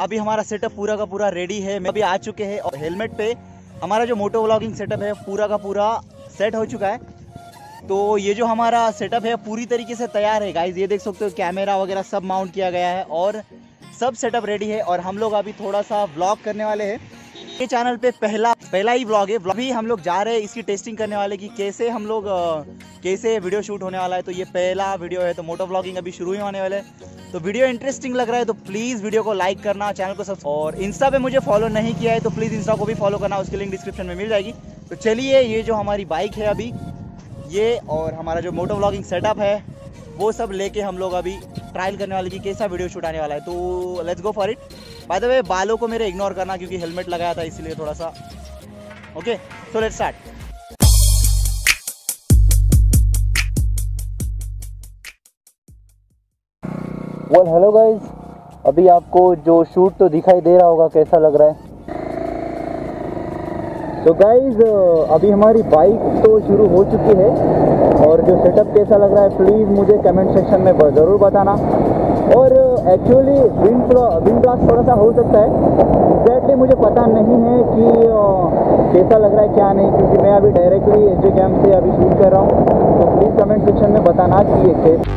अभी हमारा सेटअप पूरा का पूरा रेडी है, मैं अभी आ चुके हैं और हेलमेट पे हमारा जो मोटो व्लॉगिंग सेटअप है पूरा का पूरा सेट हो चुका है। तो ये जो हमारा सेटअप है पूरी तरीके से तैयार है गाइज, ये देख सकते हो कैमरा वगैरह सब माउंट किया गया है और सब सेटअप रेडी है। और हम लोग अभी थोड़ा सा व्लॉग करने वाले हैं, ये चैनल पे पहला ही व्लॉग है। अभी हम लोग जा रहे हैं इसकी टेस्टिंग करने वाले कि कैसे हम लोग कैसे वीडियो शूट होने वाला है। तो ये पहला वीडियो है, तो मोटो व्लॉगिंग अभी शुरू ही होने वाले हैं। तो वीडियो इंटरेस्टिंग लग रहा है तो प्लीज़ वीडियो को लाइक करना, चैनल को सब्सक्राइब, और इंस्टा पे मुझे फॉलो नहीं किया है तो प्लीज़ इंस्टा को भी फॉलो करना, उसकी लिंक डिस्क्रिप्शन में मिल जाएगी। तो चलिए, ये जो हमारी बाइक है अभी ये और हमारा जो मोटो व्लॉगिंग सेटअप है वो सब लेके हम लोग अभी ट्रायल करने वाले कि कैसा वीडियो शूट आने वाला है। तो let's go for it. By the way, बालों को मेरे इग्नोर करना क्योंकि हेलमेट लगाया था इसलिए थोड़ा सा। Okay, so let's start. Well hello guys, अभी आपको जो शूट तो दिखाई दे रहा होगा कैसा लग रहा है। तो गाइज अभी हमारी बाइक तो शुरू हो चुकी है और जो सेटअप कैसा लग रहा है प्लीज़ मुझे कमेंट सेक्शन में ज़रूर बताना। और एक्चुअली विंड ब्लास्ट थोड़ा सा हो सकता है, एग्जैक्टली मुझे पता नहीं है कि कैसा लग रहा है क्या नहीं, क्योंकि मैं अभी डायरेक्टली एसजे कैम से अभी शूट कर रहा हूँ। तो प्लीज़ कमेंट सेक्शन में बताना कि ये कैसे।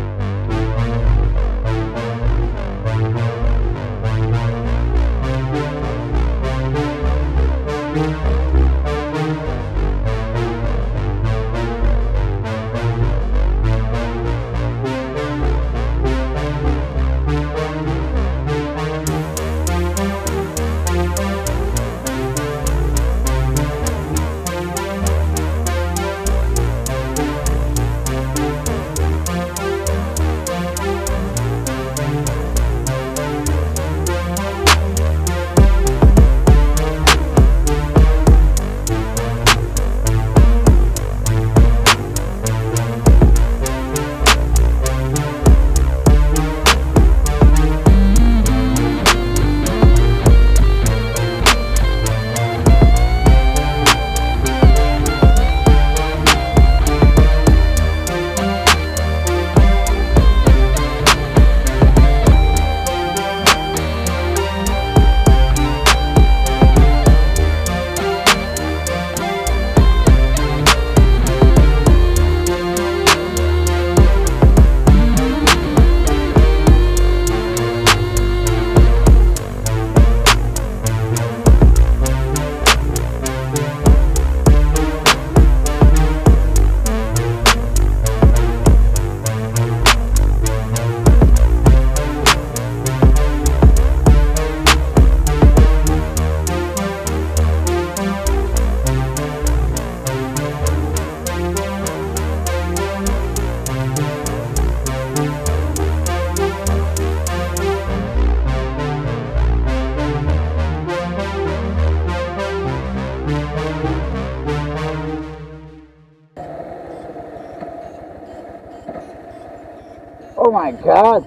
Oh my God!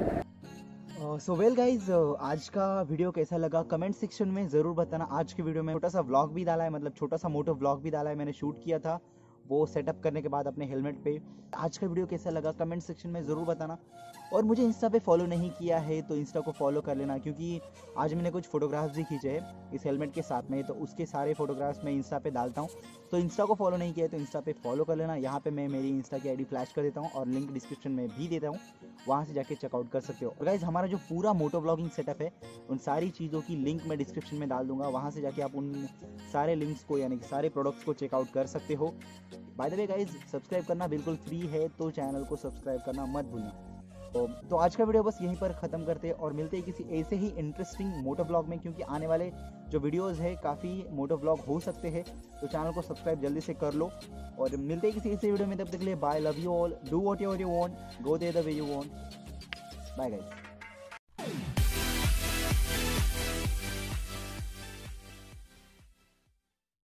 So well guys, आज का वीडियो कैसा लगा कमेंट सेक्शन में ज़रूर बताना। आज के वीडियो में छोटा सा व्लॉग भी डाला है, मतलब छोटा सा मोटो व्लॉग भी डाला है, मैंने शूट किया था वो सेटअप करने के बाद अपने हेलमेट पे। आज का वीडियो कैसा लगा कमेंट सेक्शन में ज़रूर बताना। और मुझे इंस्टा पे फॉलो नहीं किया है तो इंस्टा को फॉलो कर लेना, क्योंकि आज मैंने कुछ फोटोग्राफ्स भी खींचे हैं इस हेलमेट के साथ में, तो उसके सारे फोटोग्राफ्स मैं इंस्टा पे डालता हूँ। तो इंस्टा को फॉलो नहीं किया है तो इंस्टा पे फॉलो कर लेना। यहाँ पे मैं मेरी इंस्टा की आईडी फ्लैश कर देता हूँ और लिंक डिस्क्रिप्शन में भी देता हूँ, वहाँ से जाके चेकआउट कर सकते हो। और गाइज, हमारा जो पूरा मोटो व्लॉगिंग सेटअप है उन सारी चीज़ों की लिंक मैं डिस्क्रिप्शन में डाल दूंगा, वहाँ से जाके आप उन सारे लिंक्स को यानी कि सारे प्रोडक्ट्स को चेकआउट कर सकते हो। By the way guys, subscribe करना बिल्कुल फ्री है, तो चैनल को सब्सक्राइब करना मत भूलना। तो आज का वीडियो बस यहीं पर ख़त्म करते हैं और मिलते हैं किसी ऐसे ही इंटरेस्टिंग मोटो व्लॉग में, क्योंकि आने वाले जो वीडियोस है काफ़ी मोटो व्लॉग हो सकते हैं। तो चैनल को सब्सक्राइब जल्दी से कर लो और मिलते हैं किसी ऐसे वीडियो में। तब तक के लिए bye, love you all, do what you want, go there the way you want. Bye guys.